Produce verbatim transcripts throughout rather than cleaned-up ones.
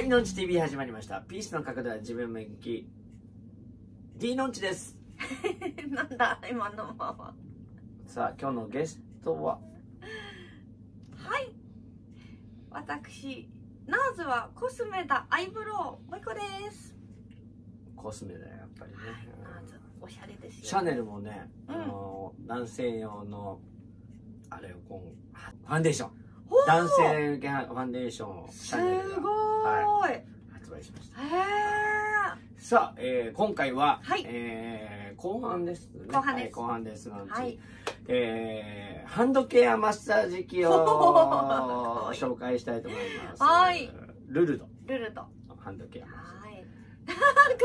い、のんち ティービー 始まりました。ピースの角度は自分向き D のんちです。 なんだ今のまま。 さあ今日のゲストは、 はい、私ナーズはコスメだアイブロウもいこです。 コスメだよやっぱりね、 ナーズおしゃれですよ、ね、 シャネルもね、 うん、 あの男性用のあれをこうファンデーション、男性向けファンデーションをシャネルがすごーい、 はい、発売しました。 へー。 さあ、えー、今回は、 はい、 えー、後半ですね。 後半です、 はい、後半ですのうち、 はい、 えー、ハンドケアマッサージ機を紹介したいと思います。 はい、 ルルド。 ルルド。 ハンドケアマッサージ。 はい。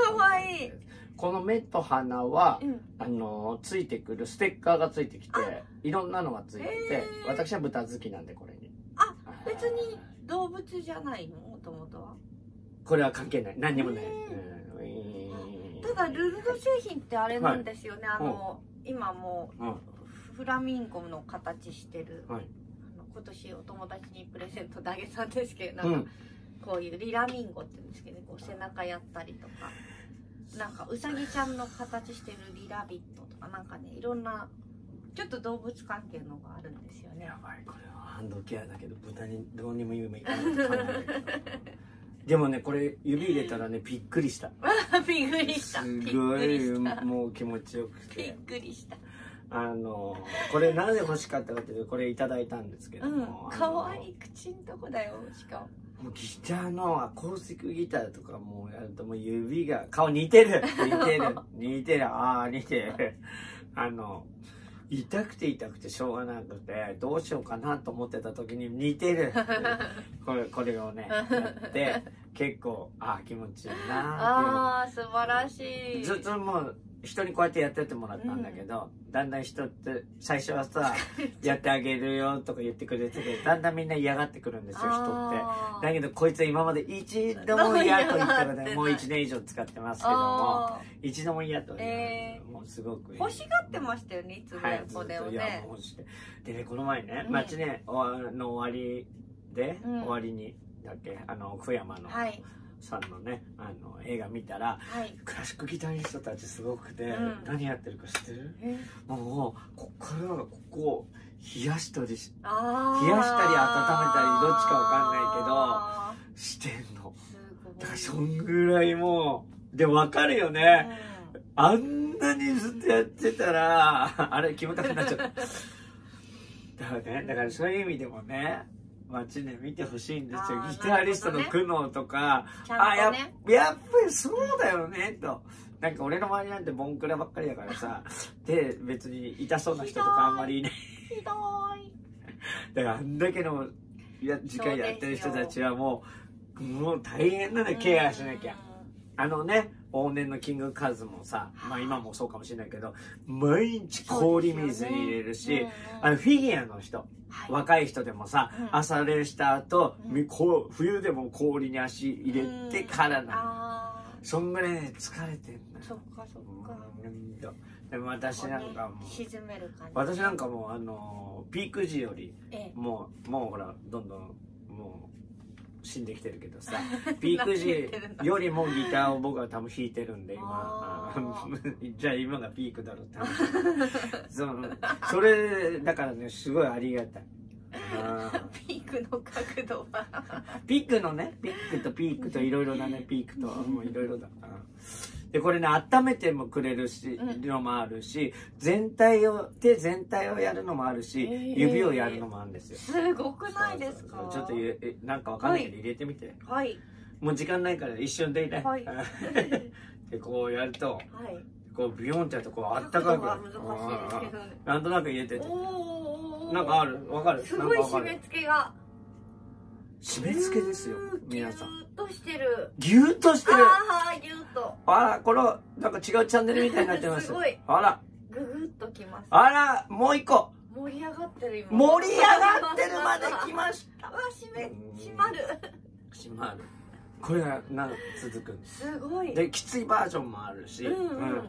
かわいい。 この目と鼻は、 うん、 あのついてくるステッカーがついてきて、いろんなのがついてて、私は豚好きなんでこれに。 あ、別に動物じゃないの、もともとは。 これは関係ない、何にもない。 ただルルド製品ってあれなんですよね、はい、あの、うん、今もう、うん、フラミンゴの形してる、はい、あの今年お友達にプレゼントであげたんですけど、なんか、うん、こういうリラミンゴって言うんですけど、ね、こう背中やったりとか、なんかウサギちゃんの形してるリラビットとか、なんかね、いろんなちょっと動物関係のがあるんですよね。 やばい、これはハンドケアだけど豚にどうにも夢いかないと考えるでもね、これ指入れたらね、びっくりした。 びっくりした。 すごいもう気持ちよくて。 びっくりした。 あのこれなぜ欲しかったかというと、これいただいたんですけども、 うん、かわいい口んとこだよ。しかももうギターのアコースティックギターとかもうやるともう指が顔似てる似てる似てるああ似てるあの痛くて痛くてしょうがなくて、どうしようかなと思ってた時に似てるこれこれをねやって結構ああ気持ちいいなあー素晴らしい。 ずっともう人にこうやってやってってもらったんだけど、うん、だんだん人って最初はさやってあげるよとか言ってくれてて、だんだんみんな嫌がってくるんですよ人って。だけどこいつは今まで一度も嫌と言ったのでもういちねん以上使ってますけども、一度も嫌と言われて、もうすごく欲しがってましたよね、いつもこれをね。はい、 欲しくてでね、この前ね、うん、マチネの終わりで、うん、終わりにだっけ、あの福山の、はい、さんのね、あの映画見たら、はい、クラシックギタリストたちすごくて、うん、何やってるか知ってる？もうここからここを冷やしたりし冷やしたり温めたりどっちかわかんないけどしてんの。だからそんぐらいもうでわかるよね、うん、あんなにずっとやってたらあれキムタクになっちゃっただからね、だからそういう意味でもね、街で見てほしいんですよ。ギタリストの苦悩とか、ね、あやっやっぱりそうだよねと。なんか俺の周りなんてボンクラばっかりだからさで別に痛そうな人とかあんまりいないひどいだからあんだけのや時間やってる人たちはもうもう大変なの、ケアしなきゃ。あのね、往年のキングカズもさ、まあ今もそうかもしれないけど毎日氷水に入れるし、ね、あのフィギュアの人、はい、若い人でもさ、うん、朝練した後、うん、こう冬でも氷に足入れてからな、うん、そんぐらいね疲れてんの。 そっかそっか。 でも私なんかもう沈める感じ。 私なんかもうあのピーク時より、ええ、もうもうほらどんどんもう死んできてるけどさピーク時よりもギターを僕は多分弾いてるんで今じゃあ今がピークだろうって話そのそれだからねすごいありがたいピークの角度はピークのねピークとピークといろいろだねピークともういろいろだからでこれね温めてもくれるし、うん、のもあるし全体を手全体をやるのもあるし、えー、指をやるのもあるんですよ。 すごくないですか？ そうそうそうちょっとえなんかわかんないけど入れてみて。 はい。 もう時間ないから一瞬でいいね。はい。でこうやると、はい、こうビヨンってやるとこうあったかく。なんとなく入れてて。なんかあるわかる？ すごい締め付けが。 締め付けですよ皆さん。 ギューッとしてる。 ギューッとしてる。 ああギューッと。 あらこのなんか違うチャンネルみたいになってます。 すごい。 あら。 ググッときます。 あらもう一個。 盛り上がってる今。 盛り上がってるまで来ました。 わ締め締まる。 締まる。これがなん続くんです。 すごい。 できついバージョンもあるし、うん、うん、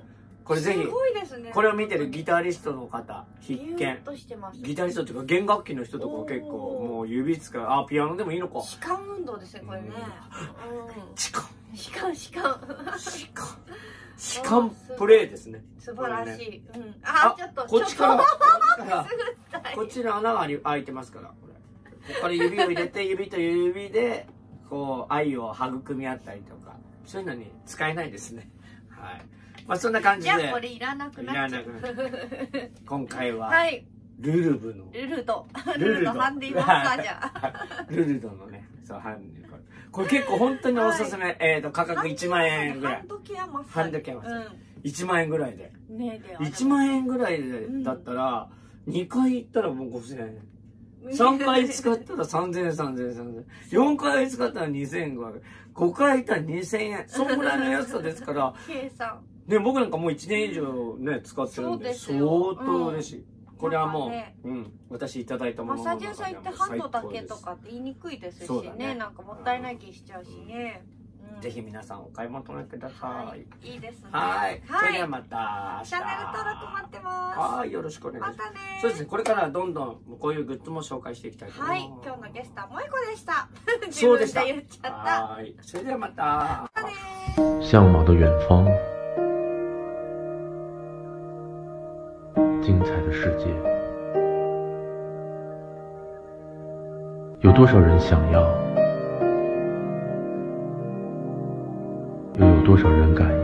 これぜひ、 すごいですね、 これを見てるギタリストの方必見。ギタリストっていうか弦楽器の人とか結構もう指使う。あ、ピアノでもいいのか。 弛緩運動ですねこれね。 弛緩弛緩弛緩弛緩弛緩プレイですね。 素晴らしい。うん。あ、ちょっとこっちからこっちの穴が開いてますから。これここから指を入れて指と指でこう愛を育み合ったりとか、そういうのに使えないですね。はい。まあそんな感じで。 じゃあこれいらなくなっちゃう。 今回ははいルルブのルルドルルドハンディマッサージャー。 ルルドのね、そうハンディこれ結構本当におすすめ。えっと価格いちまんえんぐらい。 ハンドケアマッサージ。 ハンドケアマッサージ。いちまんえんぐらいで。 ねいちまんえんぐらいでだったらにかい行ったらもうごせんえん。さんかい使ったらさんぜんえん、さんぜんえん、さんぜんえん。よんかい使ったらにせんごひゃくえん。ごかい行ったらにせんえん。そんぐらいの安さですから。 計算。 で、僕なんかもういちねん以上ね、使ってるんで、相当嬉しい。これはもう、うん、私いただいたもののマッサージ屋さん行ってハンドだけとかって言いにくいですしね、なんかもったいない気しちゃうしね。 ぜひ皆さんお買い求めください。いいですね。 はい。それではまたチャンネル登録待ってます。 はい、よろしくお願いします。 またね。 そうですね、これからどんどんこういうグッズも紹介していきたいと思います。 はい、今日のゲストは萌子でした。 そうでした。 言っちゃった。 はい、それではまた。 またね。 向往的远方，精彩的世界。有多少人想要，又有多少人敢要？